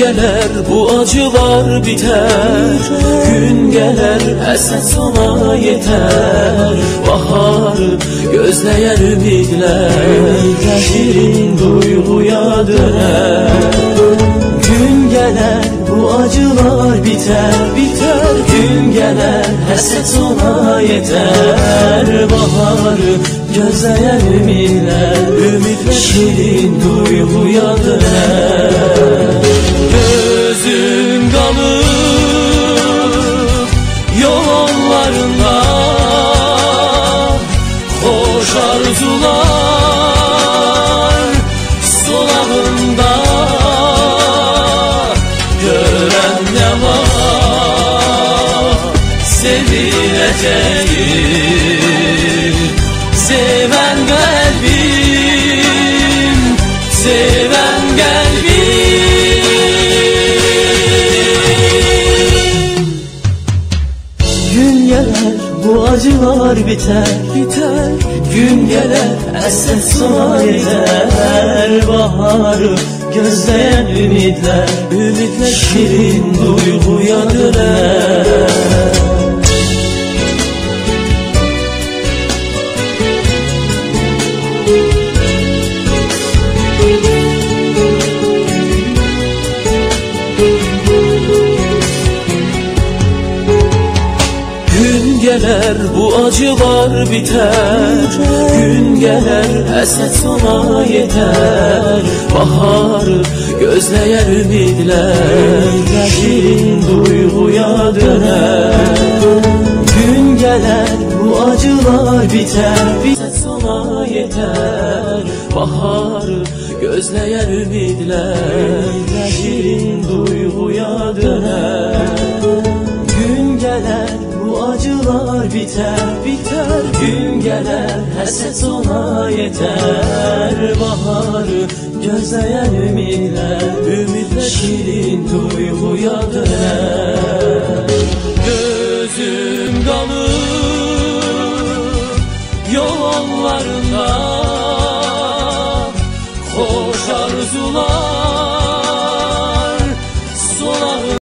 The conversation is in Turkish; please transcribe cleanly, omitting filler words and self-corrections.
gelir bu acılar biter, gün gelir həsrət sona yeter. Baharı gözleyen ümitler şirin duyguya döner. Gün gelir bu acılar biter, gün gelir həsrət sona yeter. Baharı gözleyen ümitler şirin duyguya döner. Gözüm kalır yollarında, hoş arzular solağında. Gören ne var sevileceğim, seven kalbim, seven kalbim. Gün gelir bu acılar biter, gün gelir həsrət sona yeter. Baharı gözleyen ümitler şirin duyguya döner. Gün gelir bu acılar biter, gün gelir həsrət sona yeter. Baharı gözleyen ümitler şirin duyguya döner. Gün gelir bu acılar biter, həsrət sona yeter. Baharı gözleyen ümitler şirin duyguya döner. Gün gelir bu acılar biter, gün gelir həsrət sona yeter. Baharı gözleyen ümitler şirin duyguya döner. Gözüm kalır yollarında,